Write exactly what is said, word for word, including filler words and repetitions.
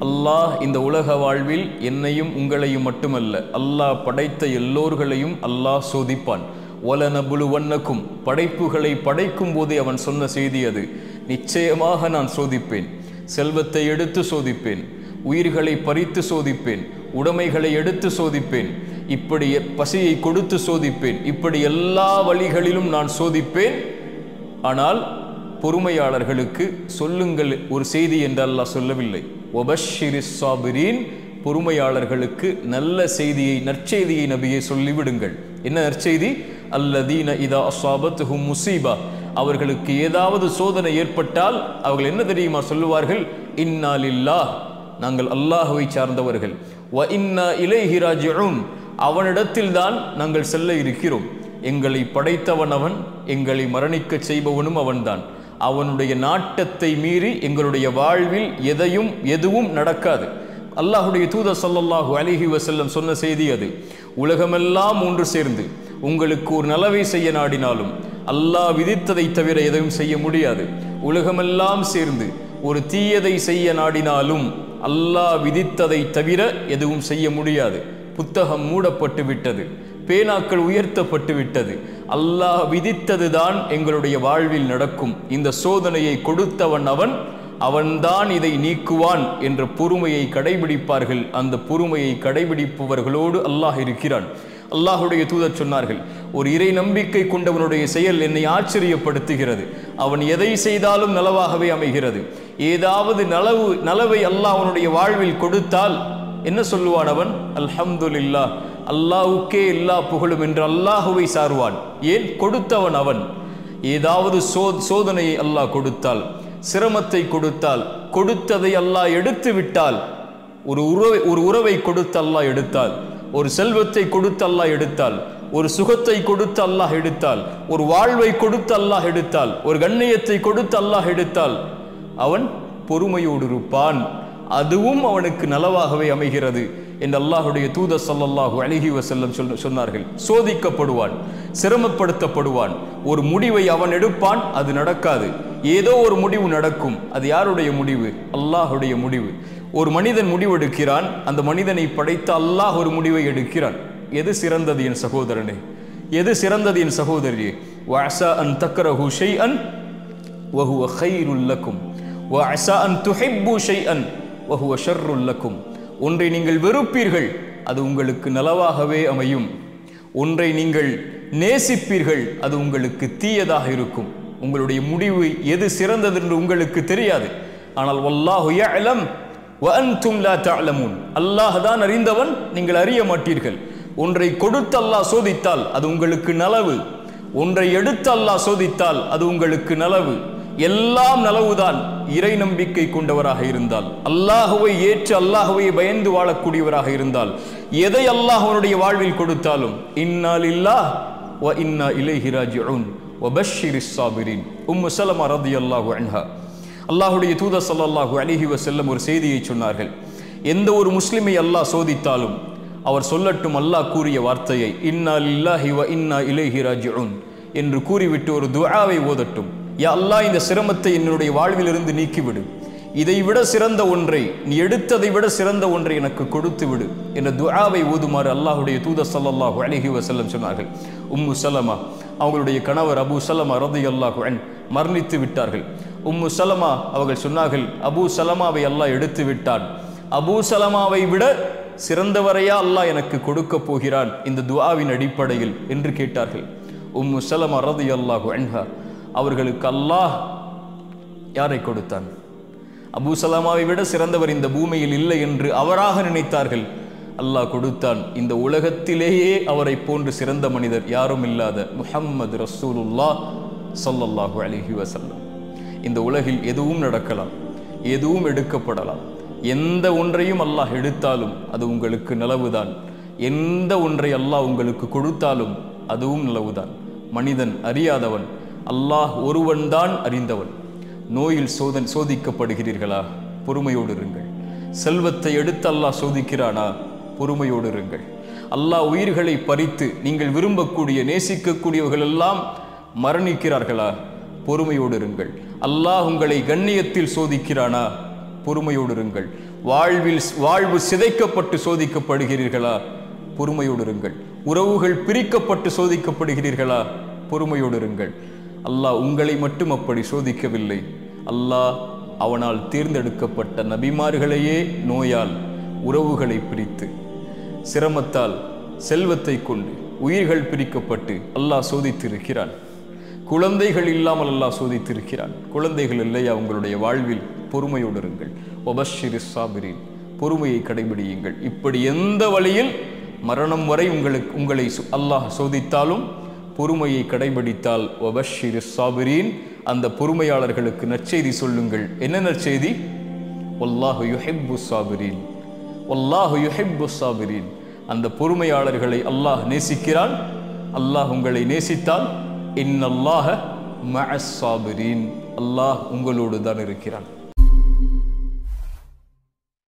அல்லாஹ் இந்த உலக வாழ்வில் என்னையும் உங்களையும் மட்டுமல்ல, அல்லாஹ் படைத்த எல்லோர்களையும் அல்லாஹ் சோதிப்பான். வலனபுலுவன்னக்கும், படைப்புகளை படைக்கும் போதே அவன் சொன்ன செய்தி அது. நிச்சயமாக நான் சோதிப்பேன். செல்வத்தை எடுத்து சோதிப்பேன், உயிர்களை பறித்து சோதிப்பேன், உடைமைகளை எடுத்து சோதிப்பேன், இப்படி பசியை கொடுத்து சோதிப்பேன், இப்படி எல்லா வழிகளிலும் நான் சோதிப்பேன். ஆனால் பொறுமையாளர்களுக்கு சொல்லுங்கள் ஒரு செய்தி என்று அல்லாஹ் சொல்லவில்லை. வபஷ்ஷிரிஸ் சாபிரீன், பொறுமையாளர்களுக்கு நல்ல செய்தியை, நற்செய்தியை நபியை சொல்லிவிடுங்கள். என்ன நற்செய்தி? அல்லதீன இதா அஸாபத்துஹும் முஸீபா, அவர்களுக்கு ஏதாவது சோதனை ஏற்பட்டால் அவர்கள் என்ன தெரியுமா சொல்லுவார்கள்? இன்னா லில்லாஹ், நாங்கள் அல்லாஹ்வை சார்ந்தவர்கள். வ இன்னா இலைஹி ராஜிஊன், அவனிடத்தில் தான் நாங்கள் செல்ல இருக்கிறோம். எங்களை படைத்தவன் அவன், எங்களை மரணிக்க செய்பவனும் அவன்தான். அவனுடைய நாட்டத்தை மீறி எங்களுடைய வாழ்வில் எதையும் எதுவும் நடக்காது. அல்லாஹுடைய தூதர் ஸல்லல்லாஹு அலைஹி வஸல்லம் சொன்ன செய்தி அது. உலகமெல்லாம் ஒன்று சேர்ந்து உங்களுக்கு ஒரு நலவை செய்ய நாடினாலும் அல்லாஹ் விதித்ததை தவிர எதையும் செய்ய முடியாது. உலகமெல்லாம் சேர்ந்து ஒரு தீயதை செய்ய நாடினாலும் அல்லாஹ் விதித்ததை தவிர எதுவும் செய்ய முடியாது. புத்தகம் மூடப்பட்டு விட்டது, பேனாக்கள் உயர்த்தப்பட்டு விட்டது. அல்லாஹ் விதித்தது தான் எங்களுடைய வாழ்வில் நடக்கும். இந்த சோதனையை கொடுத்தவன் அவன், அவன்தான் இதை நீக்குவான் என்ற பொறுமையை கடைபிடிப்பார்கள். அந்த பொறுமையை கடைபிடிப்பவர்களோடு அல்லாஹ் இருக்கிறான். அல்லாஹுடைய தூதர் சொன்னார்கள், ஒரு இறை நம்பிக்கை கொண்டவனுடைய செயல் என்னை ஆச்சரியப்படுத்துகிறது. அவன் எதை செய்தாலும் நலவாகவே அமைகிறது. ஏதாவது நலவு நலவை அல்லாஹ் அவனுடைய வாழ்வில் கொடுத்தால் என்ன சொல்லுவான் அவன்? அல்ஹம்துலில்லாஹ், அல்லாஹுக்கே எல்லா புகழும் என்று அல்லாஹுவை சாருவான். ஏன்? கொடுத்தவன் அவன். ஏதாவது சோ சோதனையை அல்லாஹ் கொடுத்தால், சிரமத்தை கொடுத்தால், கொடுத்ததை அல்லாஹ் எடுத்து விட்டால், ஒரு உறவை ஒரு உறவை கொடுத்து அல்லாஹ் எடுத்தால், ஒரு செல்வத்தை கொடுத்து அல்லாஹ் எடுத்தால், ஒரு சுகத்தை கொடுத்து அல்லாஹ் எடுத்தால், ஒரு வாழ்வை கொடுத்து அல்லாஹ் எடுத்தால், ஒரு கண்ணியத்தை கொடுத்து அல்லாஹ் எடுத்தால், அவன் பொறுமையோடு இருப்பான். அதுவும் அவனுக்கு நலவாகவே அமைகிறது என்று அல்லாஹுடைய தூதர் ஸல்லல்லாஹு அலைஹி வஸல்லம் சொன்னார்கள். சோதிக்கப்படுவான், சிரமப்படுத்தப்படுவான், ஒரு முடிவை அவன் எடுப்பான், அது நடக்காது. ஏதோ ஒரு முடிவு நடக்கும். அது யாருடைய முடிவு? அல்லாஹுடைய முடிவு. ஒரு மனிதன் முடிவெடுக்கிறான், அந்த மனிதனை படைத்த அல்லாஹ் ஒரு முடிவை எடுக்கிறான். எது சிறந்தது என் சகோதரனே? எது சிறந்தது என் சகோதரியே? வஅஸா அன் தக்ரஹு ஷைஅன் வஹுவ கைருல் லக்கும் வஅஸா அன் துஹிப்பு ஷைஅன் வஹுவ ஷர்ருல் லக்கும். ஒன்றை நீங்கள் வெறுப்பீர்கள், அது உங்களுக்கு நலவாகவே அமையும். ஒன்றை நீங்கள் நேசிப்பீர்கள், அது உங்களுக்கு தீயதாக இருக்கும். உங்களுடைய முடிவு எது சிறந்தது என்று உங்களுக்கு தெரியாது. ஆனால் வல்லாஹு யஅலம் வ அன்தும் லா தஅலமூன், அல்லாஹ் தான் அறிந்தவன், நீங்கள் அறிய மாட்டீர்கள். ஒன்றை கொடுத்து அல்லாஹ் சோதித்தால் அது உங்களுக்கு நலவு, ஒன்றை எடுத்து அல்லாஹ் சோதித்தால் அது உங்களுக்கு நலவு. எல்லாம் நலவுதான் இறை நம்பிக்கை கொண்டவராக இருந்தால், அல்லாஹுவை ஏற்று அல்லாஹுவை பயந்து வாழக்கூடியவராக இருந்தால். எதை அல்லாஹ் அவனுடைய வாழ்வில் கொடுத்தாலும் இன்னா லில்லாஹ் வ இன்னா இலைஹி ராஜிஊன் வபஷ்ஷிரிஸ் சாபிரீன். உம்மு ஸலமா ரலியல்லாஹு அன்ஹா, அல்லாஹுடைய தூதர் ஸல்லல்லாஹு அலைஹி வஸல்லம் ஒரு செய்தியை சொன்னார்கள். எந்த ஒரு முஸ்லிமை அல்லாஹ் சோதித்தாலும் அவர் சொல்லட்டும் அல்லாஹ் கூறிய வார்த்தையை, இன்னா லில்லாஹி வ இன்னா இலைஹி ராஜிஊன் என்று கூறிவிட்டு ஒரு துஆவை ஓதட்டும். யா அல்லாஹ், இந்த சிரமத்தை என்னுடைய வாழ்விலிருந்து நீக்கிவிடு, இதை விட சிறந்த ஒன்றை, நீ எடுத்ததை விட சிறந்த ஒன்றை எனக்கு கொடுத்து விடு என்ற துஆவை ஓதுமாறு அல்லாஹுடைய தூதர் ஸல்லல்லாஹு அலைஹி வஸல்லம் சொன்னார்கள். உம்மு ஸலமா, அவங்களுடைய கணவர் அபூ ஸலமா ரலியல்லாஹு அன்ஹு மரணித்து விட்டார்கள். உம்மு ஸலமா அவர்கள் சொன்னார்கள், அபூ ஸலமாவை அல்லாஹ் எடுத்து விட்டான், அபூ ஸலமாவை விட சிறந்தவரையா அல்லாஹ் எனக்கு கொடுக்க போகிறான் இந்த துஆவின் அடிப்படையில் என்று கேட்டார்கள். உம்மு ஸலமா ரலியல்லாஹு அன்ஹா, அவர்களுக்கு அல்லாஹ் யாரை கொடுத்தான்? அபூ ஸலமாவை விட சிறந்தவர் இந்த பூமியில் இல்லை என்று அவராக நினைத்தார்கள். அல்லாஹ் கொடுத்தான். இந்த உலகத்திலேயே அவரை போன்று சிறந்த மனிதர் யாரும் இல்லாத முஹம்மது ரசூலுல்லாஹ் ஸல்லல்லாஹு அலைஹி வஸல்லம். இந்த உலகில் எதுவும் நடக்கலாம், எதுவும் எடுக்கப்படலாம். எந்த ஒன்றையும் அல்லாஹ் எடுத்தாலும் அது உங்களுக்கு நலவுதான். எந்த ஒன்றை அல்லாஹ் உங்களுக்கு கொடுத்தாலும் அதுவும் நலவுதான். மனிதன் அறியாதவன், அல்லாஹ் ஒருவன் தான் அறிந்தவன். நோயில் சோதன் சோதிக்கப்படுகிறீர்களா? பொறுமையோடு இருங்கள். செல்வத்தை எடுத்து அல்லாஹ் சோதிக்கிறானா? பொறுமையோடு இருங்கள். அல்லாஹ் உயிர்களை பறித்து நீங்கள் விரும்பக்கூடிய நேசிக்கக்கூடியவர்கள் எல்லாம் மரணிக்கிறார்களா? பொறுமையோடு இருங்கள். அல்லாஹ் உங்களை கண்ணியத்தில் சோதிக்கிறானா? பொறுமையோடு இருங்கள். வாழ்வில் வாழ்வு சிதைக்கப்பட்டு சோதிக்கப்படுகிறீர்களா? பொறுமையோடு இருங்கள். உறவுகள் பிரிக்கப்பட்டு சோதிக்கப்படுகிறீர்களா? பொறுமையோடு இருங்கள். அல்லாஹ் உங்களை மட்டும் அப்படி சோதிக்கவில்லை. அல்லாஹ் அவனால் தேர்ந்தெடுக்கப்பட்ட நபிமார்களையே நோயால், உறவுகளை பிரித்து, சிரமத்தால், செல்வத்தை கொண்டு உயிர்கள் பிரிக்கப்பட்டு அல்லாஹ் சோதித்திருக்கிறான். குழந்தைகள் இல்லாமல் அல்லாஹ் சோதித்திருக்கிறான். குழந்தைகள் இல்லையா உங்களுடைய வாழ்வில்? பொறுமையோடு இருங்கள். வபஷ்ஷிரிஸ் சாபிரீன், பொறுமையை கடைபிடியுங்கள். இப்படி எந்த வழியில் மரணம் வரை உங்களுக்கு உங்களை அல்லாஹ் சோதித்தாலும் பொறுமையை கடைபிடித்தால் வபஷ்ஷிரிஸ் சாபிரீன், அந்த பொறுமையாளர்களுக்கு நற்செய்தி சொல்லுங்கள். என்ன நற்செய்தி? வல்லாஹு யுஹிப்புஸ் சாபிரீன், வல்லாஹு யுஹிப்புஸ் சாபிரீன். அந்த பொறுமையாளர்களை அல்லாஹ் நேசிக்கிறான். அல்லாஹ் உங்களை நேசித்தால் இன்னல்லாஹ மஅஸ் சாபிரீன், அல்லாஹ் உங்களோடு தான் இருக்கிறான்.